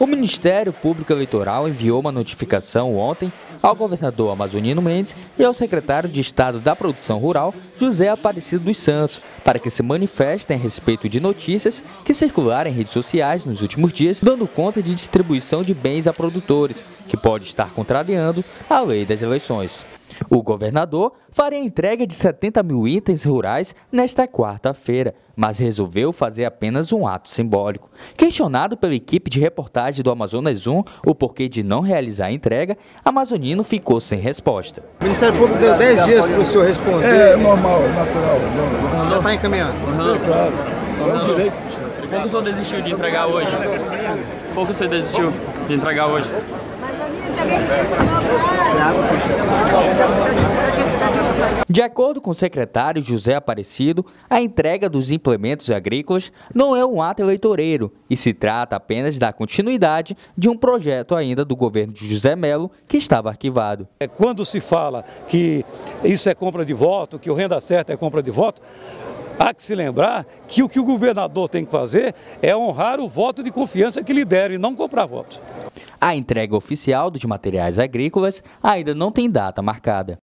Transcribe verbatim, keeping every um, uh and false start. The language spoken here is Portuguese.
O Ministério Público Eleitoral enviou uma notificação ontem ao governador Amazonino Mendes e ao secretário de Estado da Produção Rural, José Aparecido dos Santos, para que se manifestem a respeito de notícias que circularam em redes sociais nos últimos dias, dando conta de distribuição de bens a produtores, que pode estar contrariando a lei das eleições. O governador faria a entrega de setenta mil itens rurais nesta quarta-feira, mas resolveu fazer apenas um ato simbólico. Questionado pela equipe de reportagem do Amazonas um o porquê de não realizar a entrega, Amazonino ficou sem resposta. O Ministério Público deu dez dias para o senhor responder. É normal, natural. Não, já está encaminhando? Uhum. É claro. É um direito. Por que o senhor desistiu de entregar hoje? Por que você desistiu de entregar hoje? De acordo com o secretário José Aparecido, a entrega dos implementos agrícolas não é um ato eleitoreiro e se trata apenas da continuidade de um projeto ainda do governo de José Melo que estava arquivado. Quando se fala que isso é compra de voto, que o Renda Certa é compra de voto, há que se lembrar que o que o governador tem que fazer é honrar o voto de confiança que lhe deram e não comprar votos. A entrega oficial dos materiais agrícolas ainda não tem data marcada.